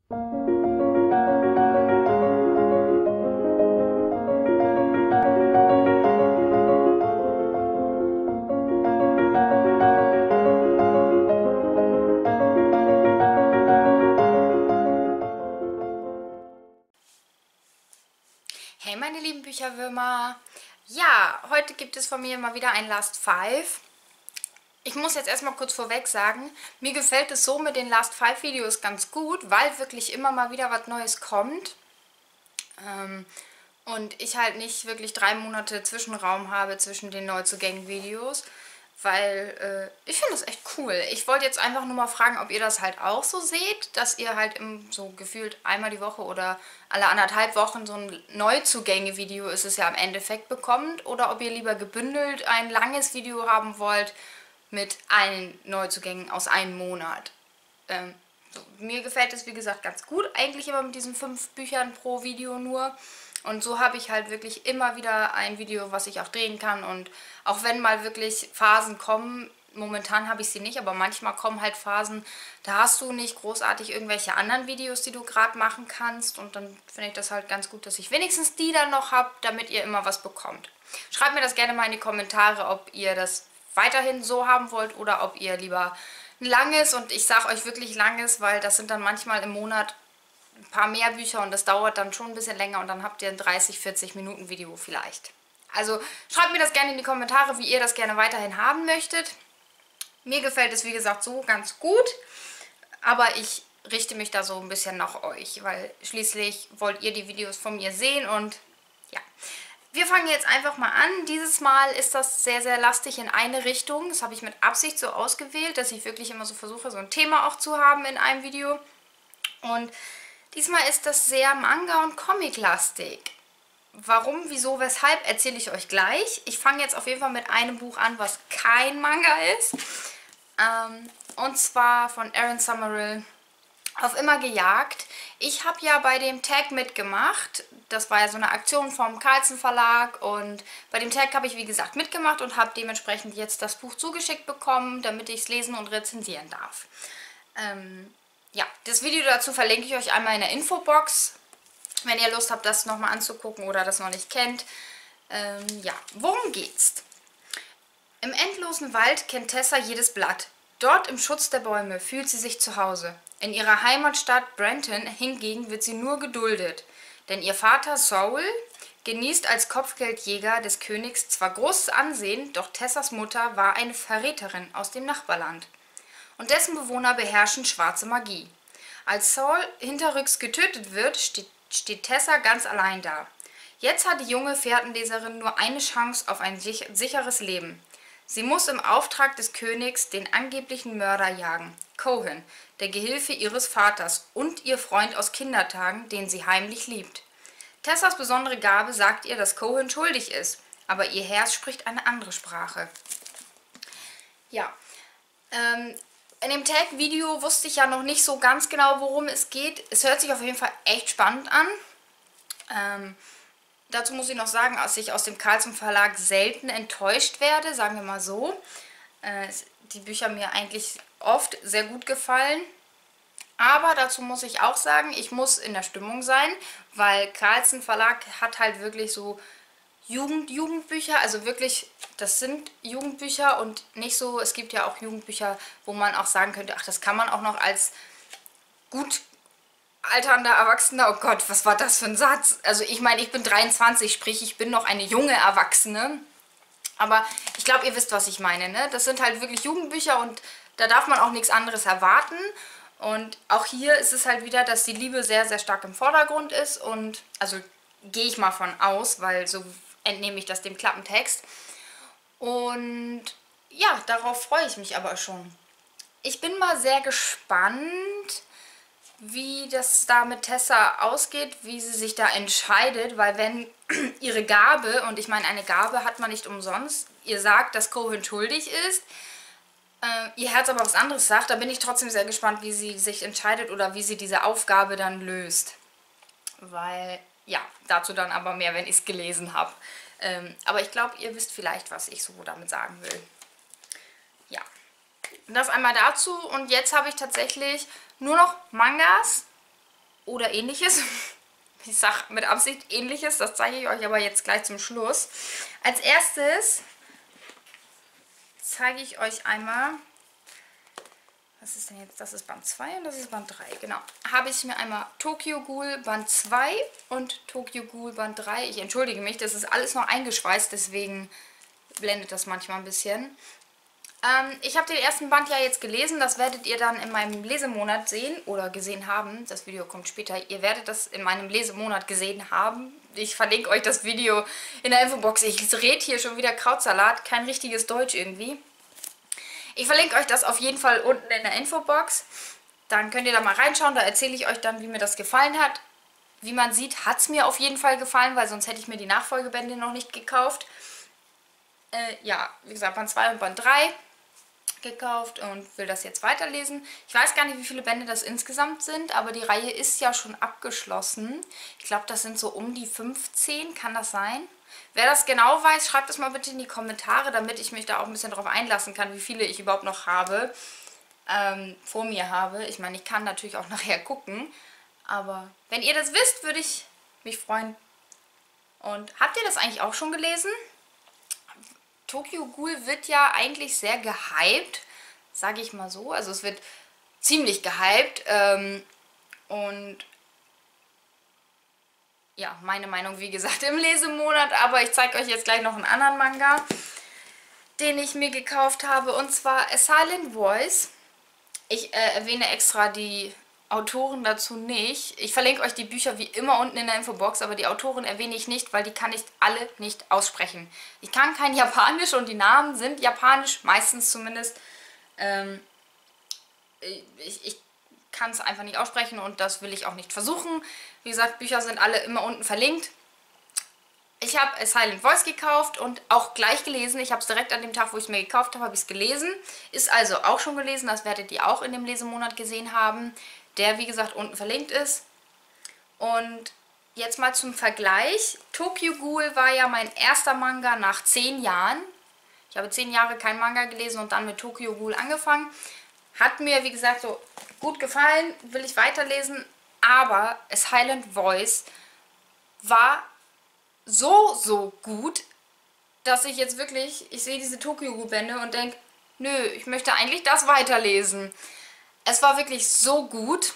Hey meine lieben Bücherwürmer! Ja, heute gibt es von mir mal wieder ein Last Five. Ich muss jetzt erstmal kurz vorweg sagen, mir gefällt es so mit den Last Five Videos ganz gut, weil wirklich immer mal wieder was Neues kommt. Und ich halt nicht wirklich 3 Monate Zwischenraum habe zwischen den Neuzugängen-Videos, weil ich finde das echt cool. Ich wollte jetzt einfach nur mal fragen, ob ihr das halt auch so seht, dass ihr halt so gefühlt einmal die Woche oder alle 1,5 Wochen so ein Neuzugänge-Video ist es ja im Endeffekt bekommt, oder ob ihr lieber gebündelt ein langes Video haben wollt mit allen Neuzugängen aus einem Monat. Mir gefällt es, wie gesagt, ganz gut. Eigentlich immer mit diesen 5 Büchern pro Video nur. Und so habe ich halt wirklich immer wieder ein Video, was ich auch drehen kann. Und auch wenn mal wirklich Phasen kommen, momentan habe ich sie nicht, aber manchmal kommen halt Phasen, da hast du nicht großartig irgendwelche anderen Videos, die du gerade machen kannst. Und dann finde ich das halt ganz gut, dass ich wenigstens die dann noch habe, damit ihr immer was bekommt. Schreibt mir das gerne mal in die Kommentare, ob ihr das weiterhin so haben wollt oder ob ihr lieber ein langes, und ich sage euch wirklich langes, weil das sind dann manchmal im Monat ein paar mehr Bücher und das dauert dann schon ein bisschen länger und dann habt ihr ein 30-40 Minuten Video vielleicht. Also schreibt mir das gerne in die Kommentare, wie ihr das gerne weiterhin haben möchtet. Mir gefällt es, wie gesagt, so ganz gut, aber ich richte mich da so ein bisschen nach euch, weil schließlich wollt ihr die Videos von mir sehen und ja. Wir fangen jetzt einfach mal an. Dieses Mal ist das sehr, sehr lastig in eine Richtung. Das habe ich mit Absicht so ausgewählt, dass ich wirklich immer so versuche, so ein Thema auch zu haben in einem Video. Und diesmal ist das sehr Manga- und Comic-lastig. Warum, wieso, weshalb, erzähle ich euch gleich. Ich fange jetzt auf jeden Fall mit einem Buch an, was kein Manga ist. Und zwar von Erin Summerall, Auf immer gejagt. Ich habe ja bei dem Tag mitgemacht. Das war ja so eine Aktion vom Carlsen Verlag und bei dem Tag habe ich, wie gesagt, mitgemacht und habe dementsprechend jetzt das Buch zugeschickt bekommen, damit ich es lesen und rezensieren darf. Ja, das Video dazu verlinke ich euch einmal in der Infobox, wenn ihr Lust habt, das nochmal anzugucken oder das noch nicht kennt. Ja, worum geht's? Im endlosen Wald kennt Tessa jedes Blatt. Dort im Schutz der Bäume fühlt sie sich zu Hause. In ihrer Heimatstadt Brenton hingegen wird sie nur geduldet, denn ihr Vater Saul genießt als Kopfgeldjäger des Königs zwar großes Ansehen, doch Tessas Mutter war eine Verräterin aus dem Nachbarland und dessen Bewohner beherrschen schwarze Magie. Als Saul hinterrücks getötet wird, steht Tessa ganz allein da. Jetzt hat die junge Fährtenleserin nur eine Chance auf ein sicheres Leben. Sie muss im Auftrag des Königs den angeblichen Mörder jagen, Cohen, der Gehilfe ihres Vaters und ihr Freund aus Kindertagen, den sie heimlich liebt. Tessas besondere Gabe sagt ihr, dass Cohen schuldig ist, aber ihr Herz spricht eine andere Sprache. Ja, in dem Tag-Video wusste ich ja noch nicht so ganz genau, worum es geht. Es hört sich auf jeden Fall echt spannend an. Dazu muss ich noch sagen, dass ich aus dem Carlsen Verlag selten enttäuscht werde, sagen wir mal so. Die Bücher mir eigentlich oft sehr gut gefallen. Aber dazu muss ich auch sagen, ich muss in der Stimmung sein, weil Carlsen Verlag hat halt wirklich so Jugendbücher, also wirklich, das sind Jugendbücher und nicht so, es gibt ja auch Jugendbücher, wo man auch sagen könnte, ach, das kann man auch noch als gut alternder Erwachsener, oh Gott, was war das für ein Satz? Also ich meine, ich bin 23, sprich, ich bin noch eine junge Erwachsene. Aber ich glaube, ihr wisst, was ich meine, ne? Das sind halt wirklich Jugendbücher und da darf man auch nichts anderes erwarten. Und auch hier ist es halt wieder, dass die Liebe sehr, sehr stark im Vordergrund ist. Und also gehe ich mal von aus, weil so entnehme ich das dem Klappentext. Und ja, darauf freue ich mich aber schon. Ich bin mal sehr gespannt, wie das da mit Tessa ausgeht, wie sie sich da entscheidet, weil wenn ihre Gabe, und ich meine, eine Gabe hat man nicht umsonst, ihr sagt, dass Cohen schuldig ist, ihr Herz aber was anderes sagt, da bin ich trotzdem sehr gespannt, wie sie sich entscheidet oder wie sie diese Aufgabe dann löst. Weil, ja, dazu dann aber mehr, wenn ich es gelesen habe. Aber ich glaube, ihr wisst vielleicht, was ich so damit sagen will. Ja, das einmal dazu und jetzt habe ich tatsächlich nur noch Mangas oder ähnliches. Ich sage mit Absicht ähnliches, das zeige ich euch aber jetzt gleich zum Schluss. Als erstes zeige ich euch einmal, was ist denn jetzt, das ist Band 2 und das ist Band 3, genau. Habe ich mir einmal Tokyo Ghoul Band 2 und Tokyo Ghoul Band 3. Ich entschuldige mich, das ist alles noch eingeschweißt, deswegen blendet das manchmal ein bisschen. Ich habe den ersten Band ja jetzt gelesen, das werdet ihr dann in meinem Lesemonat sehen oder gesehen haben. Das Video kommt später. Ihr werdet das in meinem Lesemonat gesehen haben. Ich verlinke euch das Video in der Infobox. Ich rede hier schon wieder Krautsalat, kein richtiges Deutsch irgendwie. Ich verlinke euch das auf jeden Fall unten in der Infobox. Dann könnt ihr da mal reinschauen, da erzähle ich euch dann, wie mir das gefallen hat. Wie man sieht, hat es mir auf jeden Fall gefallen, weil sonst hätte ich mir die Nachfolgebände noch nicht gekauft. Ja, wie gesagt, Band 2 und Band 3 gekauft und will das jetzt weiterlesen. Ich weiß gar nicht, wie viele Bände das insgesamt sind, aber die Reihe ist ja schon abgeschlossen. Ich glaube, das sind so um die 15, kann das sein? Wer das genau weiß, schreibt es mal bitte in die Kommentare, damit ich mich da auch ein bisschen drauf einlassen kann, wie viele ich überhaupt noch habe, vor mir habe. Ich meine, ich kann natürlich auch nachher gucken, aber wenn ihr das wisst, würde ich mich freuen. Und habt ihr das eigentlich auch schon gelesen? Tokyo Ghoul wird ja eigentlich sehr gehypt, sage ich mal so. Also es wird ziemlich gehypt und ja, meine Meinung wie gesagt im Lesemonat, aber ich zeige euch jetzt gleich noch einen anderen Manga, den ich mir gekauft habe, und zwar A Silent Voice. Ich erwähne extra die Autoren dazu nicht. Ich verlinke euch die Bücher wie immer unten in der Infobox, aber die Autoren erwähne ich nicht, weil die kann ich alle nicht aussprechen. Ich kann kein Japanisch und die Namen sind japanisch, meistens zumindest. Ich kann es einfach nicht aussprechen und das will ich auch nicht versuchen. Wie gesagt, Bücher sind alle immer unten verlinkt. Ich habe A Silent Voice gekauft und auch gleich gelesen. Ich habe es direkt an dem Tag, wo ich es mir gekauft habe, habe ich es gelesen. Ist also auch schon gelesen, das werdet ihr auch in dem Lesemonat gesehen haben, der wie gesagt unten verlinkt ist. Und jetzt mal zum Vergleich. Tokyo Ghoul war ja mein erster Manga nach 10 Jahren. Ich habe 10 Jahre kein Manga gelesen und dann mit Tokyo Ghoul angefangen. Hat mir, wie gesagt, so gut gefallen, will ich weiterlesen. Aber A Silent Voice war so gut, dass ich jetzt wirklich, ich sehe diese Tokyo Ghoul Bände und denke, nö, ich möchte eigentlich das weiterlesen. Es war wirklich so gut.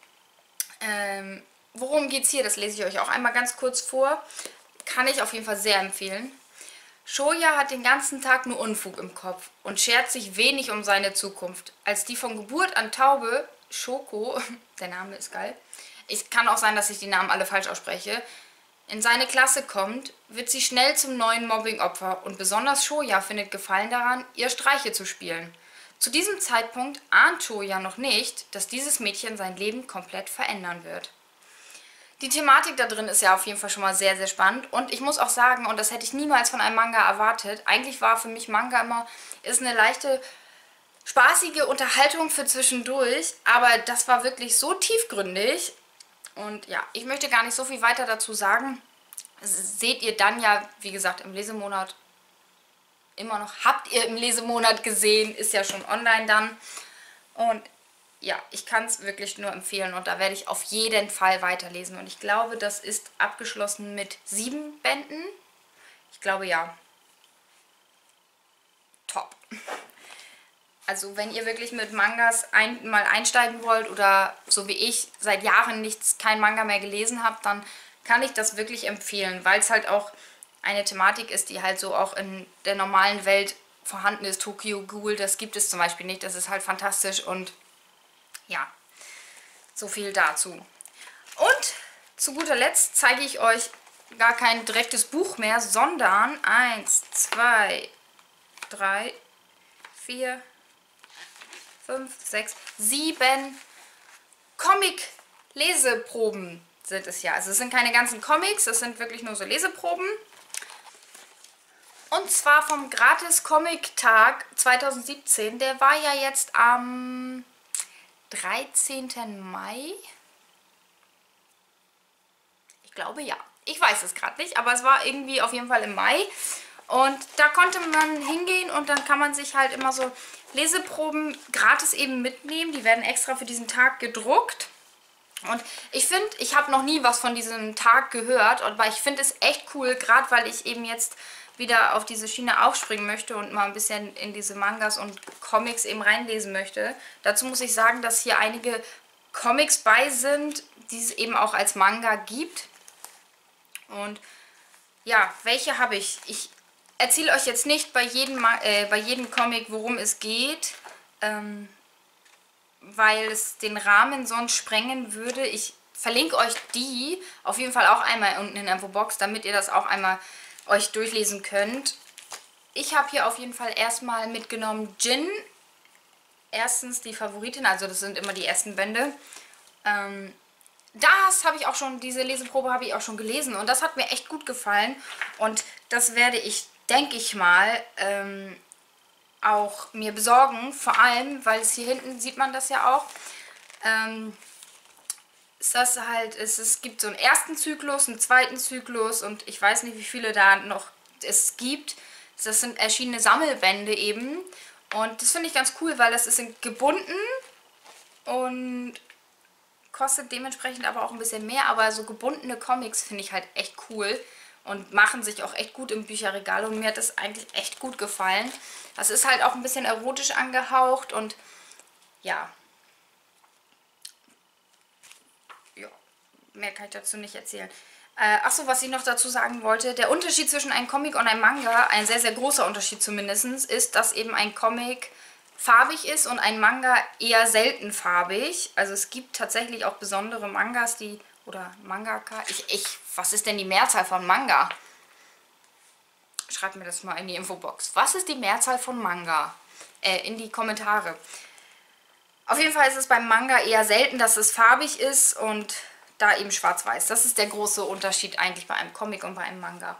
Worum geht es hier? Das lese ich euch auch einmal ganz kurz vor. Kann ich auf jeden Fall sehr empfehlen. Shoya hat den ganzen Tag nur Unfug im Kopf und schert sich wenig um seine Zukunft. Als die von Geburt an taube Shoko, der Name ist geil, es kann auch sein, dass ich die Namen alle falsch ausspreche, in seine Klasse kommt, wird sie schnell zum neuen Mobbing-Opfer und besonders Shoya findet Gefallen daran, ihr Streiche zu spielen. Zu diesem Zeitpunkt ahnt Shoya noch nicht, dass dieses Mädchen sein Leben komplett verändern wird. Die Thematik da drin ist ja auf jeden Fall schon mal sehr spannend und ich muss auch sagen, und das hätte ich niemals von einem Manga erwartet, eigentlich war für mich Manga immer, ist eine leichte, spaßige Unterhaltung für zwischendurch, aber das war wirklich so tiefgründig und ja, ich möchte gar nicht so viel weiter dazu sagen. Das seht ihr dann ja, wie gesagt, im Lesemonat immer noch, habt ihr im Lesemonat gesehen, ist ja schon online dann. Und ja, ich kann es wirklich nur empfehlen und da werde ich auf jeden Fall weiterlesen. Und ich glaube, das ist abgeschlossen mit 7 Bänden. Ich glaube, ja. Top. Also wenn ihr wirklich mit Mangas mal einsteigen wollt oder so wie ich seit Jahren kein Manga mehr gelesen habt, dann kann ich das wirklich empfehlen, weil es halt auch eine Thematik ist, die halt so auch in der normalen Welt vorhanden ist. Tokyo Ghoul, das gibt es zum Beispiel nicht. Das ist halt fantastisch und ja, so viel dazu. Und zu guter Letzt zeige ich euch gar kein direktes Buch mehr, sondern 1, 2, 3, 4, 5, 6, 7 Comic-Leseproben sind es ja. Also es sind keine ganzen Comics, es sind wirklich nur so Leseproben. Und zwar vom Gratis-Comic-Tag 2017. Der war ja jetzt am 13. Mai. Ich glaube ja. Ich weiß es gerade nicht, aber es war irgendwie auf jeden Fall im Mai. Und da konnte man hingehen und dann kann man sich halt immer so Leseproben gratis eben mitnehmen. Die werden extra für diesen Tag gedruckt. Und ich finde, ich habe noch nie was von diesem Tag gehört, aber ich finde es echt cool, gerade weil ich eben jetzt wieder auf diese Schiene aufspringen möchte und mal ein bisschen in diese Mangas und Comics eben reinlesen möchte. Dazu muss ich sagen, dass hier einige Comics bei sind, die es eben auch als Manga gibt. Und ja, welche habe ich? Ich erzähle euch jetzt nicht bei jedem Comic, worum es geht, weil es den Rahmen sonst sprengen würde. Ich verlinke euch die auf jeden Fall auch einmal unten in der Infobox, damit ihr das auch einmal euch durchlesen könnt. Ich habe hier auf jeden Fall erstmal mitgenommen Jin. Erstens die Favoritin, also das sind immer die ersten Bände. Das habe ich auch schon, diese Leseprobe habe ich auch schon gelesen und das hat mir echt gut gefallen. Und das werde ich, denke ich mal, auch mir besorgen, vor allem, weil es hier hinten, sieht man das ja auch, ist das halt, es gibt so einen ersten Zyklus, einen zweiten Zyklus und ich weiß nicht, wie viele da noch es gibt. Das sind erschienene Sammelbände eben und das finde ich ganz cool, weil das ist gebunden und kostet dementsprechend aber auch ein bisschen mehr, aber so gebundene Comics finde ich halt echt cool und machen sich auch echt gut im Bücherregal und mir hat das eigentlich echt gut gefallen. Das ist halt auch ein bisschen erotisch angehaucht und ja, mehr kann ich dazu nicht erzählen. Achso, was ich noch dazu sagen wollte, der Unterschied zwischen einem Comic und einem Manga, ein sehr, sehr großer Unterschied zumindest, ist, dass eben ein Comic farbig ist und ein Manga eher selten farbig. Also es gibt tatsächlich auch besondere Mangas, die, oder Mangaka, was ist denn die Mehrzahl von Manga? Schreibt mir das mal in die Infobox. Was ist die Mehrzahl von Manga? In die Kommentare. Auf jeden Fall ist es beim Manga eher selten, dass es farbig ist und da eben schwarz-weiß. Das ist der große Unterschied eigentlich bei einem Comic und bei einem Manga.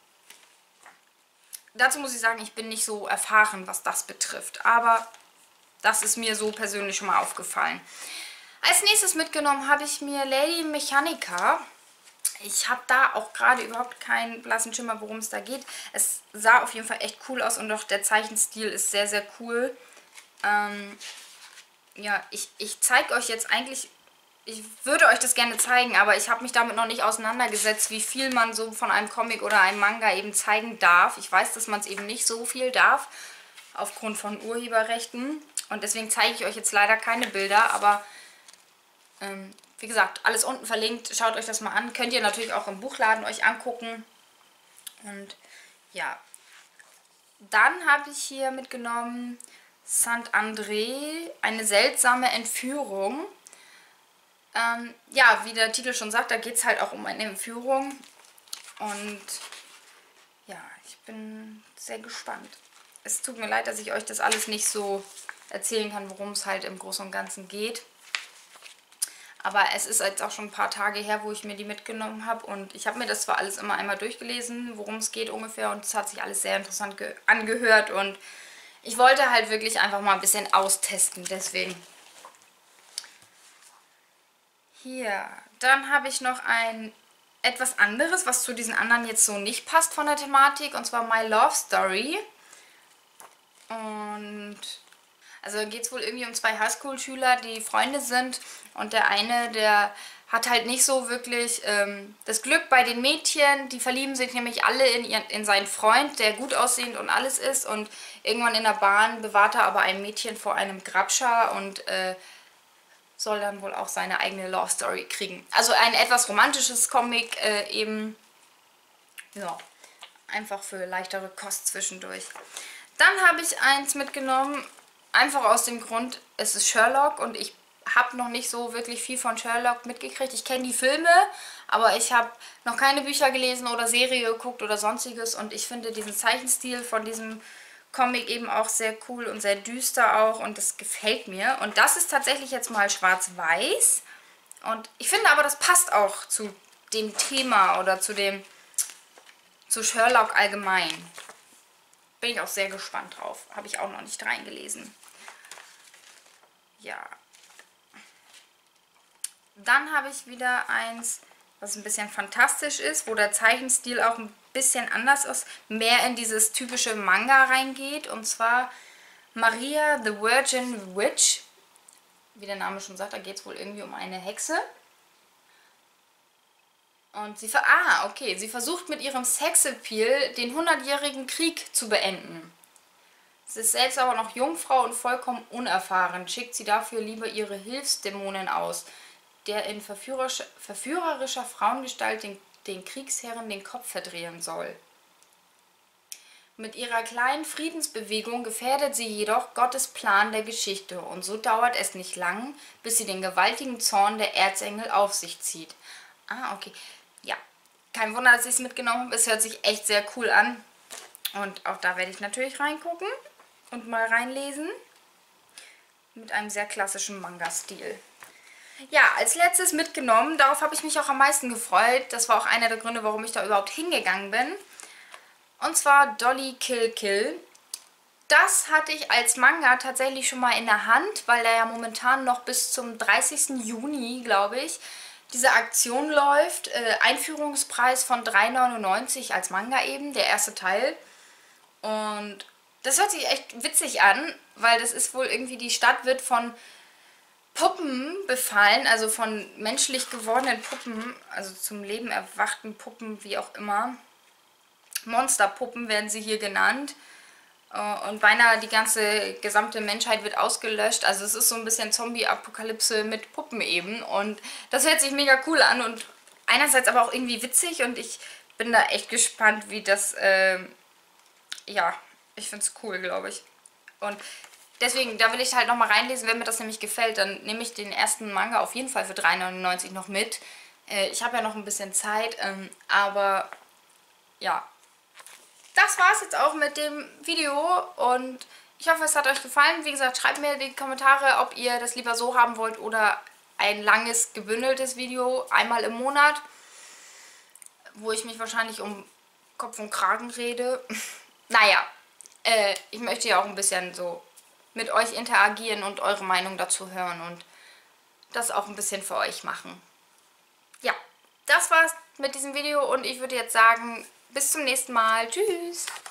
Dazu muss ich sagen, ich bin nicht so erfahren, was das betrifft. Aber das ist mir so persönlich schon mal aufgefallen. Als nächstes mitgenommen habe ich mir Lady Mechanika. Ich habe da auch gerade überhaupt keinen blassen Schimmer, worum es da geht. Es sah auf jeden Fall echt cool aus und auch der Zeichenstil ist sehr, sehr cool. Ja, ich zeige euch jetzt eigentlich, ich würde euch das gerne zeigen, aber ich habe mich damit noch nicht auseinandergesetzt, wie viel man so von einem Comic oder einem Manga eben zeigen darf. Ich weiß, dass man es eben nicht so viel darf, aufgrund von Urheberrechten. Und deswegen zeige ich euch jetzt leider keine Bilder, aber wie gesagt, alles unten verlinkt. Schaut euch das mal an. Könnt ihr natürlich auch im Buchladen euch angucken. Und ja, dann habe ich hier mitgenommen Saint-André, eine seltsame Entführung. Ja, wie der Titel schon sagt, da geht es halt auch um eine Entführung. Und ja, ich bin sehr gespannt. Es tut mir leid, dass ich euch das alles nicht so erzählen kann, worum es halt im Großen und Ganzen geht. Aber es ist jetzt auch schon ein paar Tage her, wo ich mir die mitgenommen habe. Und ich habe mir das zwar alles immer einmal durchgelesen, worum es geht ungefähr. Und es hat sich alles sehr interessant angehört. Und ich wollte halt wirklich einfach mal ein bisschen austesten. Deswegen. Hier. Dann habe ich noch ein etwas anderes, was zu diesen anderen jetzt so nicht passt von der Thematik. Und zwar My Love Story. Und also geht es wohl irgendwie um zwei Highschool-Schüler, die Freunde sind. Und der eine, der hat halt nicht so wirklich das Glück bei den Mädchen. Die verlieben sich nämlich alle in seinen Freund, der gut aussehend und alles ist. Und irgendwann in der Bahn bewahrt er aber ein Mädchen vor einem Grabscher und soll dann wohl auch seine eigene Love Story kriegen. Also ein etwas romantisches Comic eben. Ja, einfach für leichtere Kost zwischendurch. Dann habe ich eins mitgenommen, einfach aus dem Grund, es ist Sherlock und ich habe noch nicht so wirklich viel von Sherlock mitgekriegt. Ich kenne die Filme, aber ich habe noch keine Bücher gelesen oder Serie geguckt oder sonstiges. Und ich finde diesen Zeichenstil von diesem Comic eben auch sehr cool und sehr düster auch. Und das gefällt mir. Und das ist tatsächlich jetzt mal schwarz-weiß. Und ich finde aber, das passt auch zu dem Thema oder zu Sherlock allgemein. Bin ich auch sehr gespannt drauf. Habe ich auch noch nicht reingelesen. Ja. Dann habe ich wieder eins, was ein bisschen fantastisch ist, wo der Zeichenstil auch ein bisschen anders ist, mehr in dieses typische Manga reingeht. Und zwar Maria the Virgin Witch. Wie der Name schon sagt, da geht es wohl irgendwie um eine Hexe. Und sie okay, sie versucht mit ihrem Sexappeal den 100-jährigen Krieg zu beenden. Sie ist selbst aber noch Jungfrau und vollkommen unerfahren, schickt sie dafür lieber ihre Hilfsdämonen aus, der in verführerischer Frauengestalt den Kriegsherren den Kopf verdrehen soll. Mit ihrer kleinen Friedensbewegung gefährdet sie jedoch Gottes Plan der Geschichte und so dauert es nicht lang, bis sie den gewaltigen Zorn der Erzengel auf sich zieht. Okay. Ja, kein Wunder, dass ich es mitgenommen habe. Es hört sich echt sehr cool an. Und auch da werde ich natürlich reingucken und mal reinlesen. Mit einem sehr klassischen Manga-Stil. Ja, als letztes mitgenommen, darauf habe ich mich auch am meisten gefreut. Das war auch einer der Gründe, warum ich da überhaupt hingegangen bin. Und zwar Dolly Kill Kill. Das hatte ich als Manga tatsächlich schon mal in der Hand, weil da ja momentan noch bis zum 30. Juni, glaube ich, diese Aktion läuft. Einführungspreis von 3,99 als Manga eben, der erste Teil. Und das hört sich echt witzig an, weil das ist wohl irgendwie, die Stadt wird von Puppen befallen, also von menschlich gewordenen Puppen, also zum Leben erwachten Puppen, wie auch immer. Monsterpuppen werden sie hier genannt. Und beinahe die gesamte Menschheit wird ausgelöscht. Also es ist so ein bisschen Zombie-Apokalypse mit Puppen eben. Und das hört sich mega cool an und einerseits aber auch irgendwie witzig. Und ich bin da echt gespannt, wie das, ja, ich finde es cool, glaube ich. Und deswegen, da will ich halt nochmal reinlesen. Wenn mir das nämlich gefällt, dann nehme ich den ersten Manga auf jeden Fall für 3,99 noch mit. Ich habe ja noch ein bisschen Zeit, aber ja. Das war es jetzt auch mit dem Video und ich hoffe, es hat euch gefallen. Wie gesagt, schreibt mir in die Kommentare, ob ihr das lieber so haben wollt oder ein langes, gebündeltes Video, einmal im Monat, wo ich mich wahrscheinlich um Kopf und Kragen rede. Naja, ich möchte ja auch ein bisschen so mit euch interagieren und eure Meinung dazu hören und das auch ein bisschen für euch machen. Ja, das war's mit diesem Video und ich würde jetzt sagen, bis zum nächsten Mal. Tschüss!